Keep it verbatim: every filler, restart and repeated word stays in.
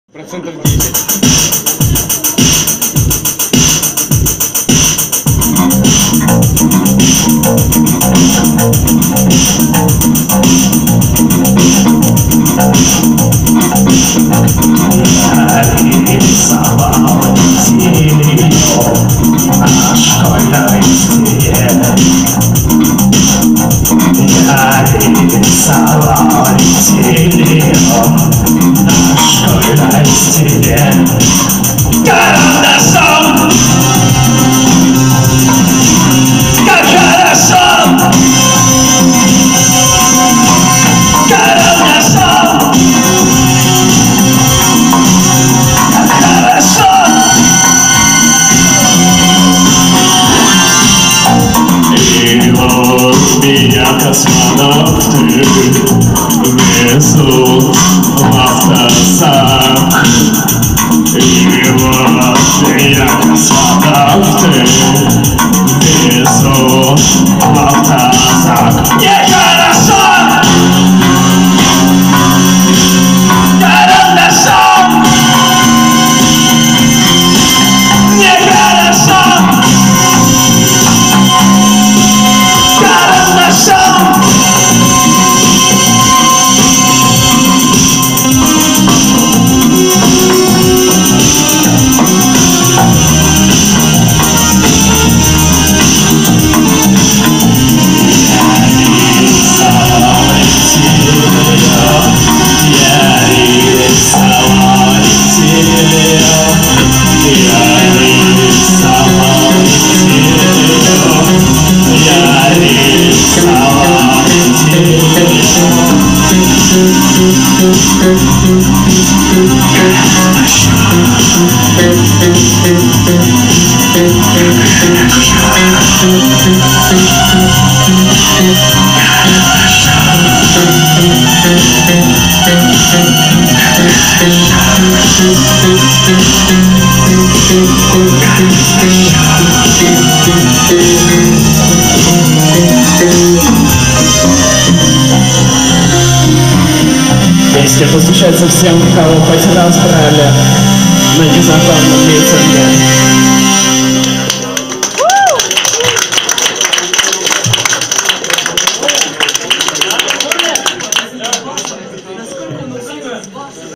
Процентов десять. Нарисовал телефон на школьной стене. Нарисовал телефон на школьной стене. Карандашом, как хорошо, карандашом, как хорошо. И вот меня космонавты везут в автозак. И вот меня космонавты везут в автозак. Нехорошо! Карандашом! Нехорошо! Карандашом! Песня посвящается всем, кого хоть раз брали на незаконном лице.